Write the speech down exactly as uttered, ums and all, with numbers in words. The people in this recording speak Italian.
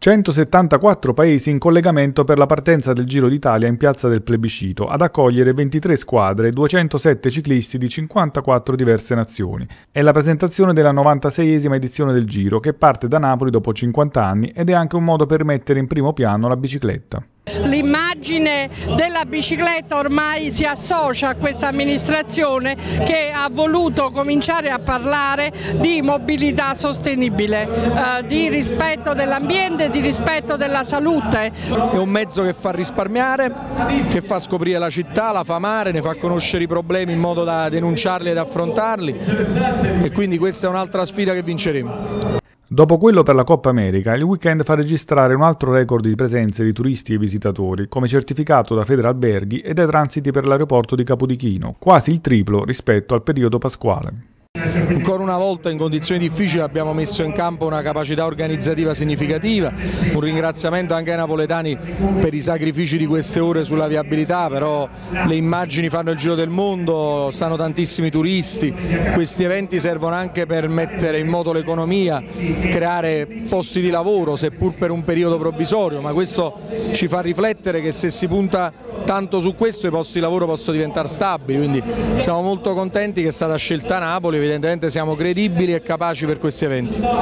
centosettantaquattro paesi in collegamento per la partenza del Giro d'Italia in Piazza del Plebiscito, ad accogliere ventitré squadre e duecentosette ciclisti di cinquantaquattro diverse nazioni. È la presentazione della novantaseiesima edizione del Giro, che parte da Napoli dopo cinquanta anni ed è anche un modo per mettere in primo piano la bicicletta. L'immagine della bicicletta ormai si associa a questa amministrazione che ha voluto cominciare a parlare di mobilità sostenibile, eh, di rispetto dell'ambiente, di rispetto della salute. È un mezzo che fa risparmiare, che fa scoprire la città, la fa amare, ne fa conoscere i problemi in modo da denunciarli ed affrontarli, e quindi questa è un'altra sfida che vinceremo. Dopo quello per la Coppa America, il weekend fa registrare un altro record di presenze di turisti e visitatori, come certificato da Federalberghi e dai transiti per l'aeroporto di Capodichino, quasi il triplo rispetto al periodo pasquale. Ancora una volta in condizioni difficili abbiamo messo in campo una capacità organizzativa significativa, un ringraziamento anche ai napoletani per i sacrifici di queste ore sulla viabilità, però le immagini fanno il giro del mondo, stanno tantissimi turisti, questi eventi servono anche per mettere in moto l'economia, creare posti di lavoro, seppur per un periodo provvisorio, ma questo ci fa riflettere che se si punta tanto su questo i posti di lavoro possono diventare stabili, quindi siamo molto contenti che è stata scelta Napoli, evidentemente siamo credibili e capaci per questi eventi.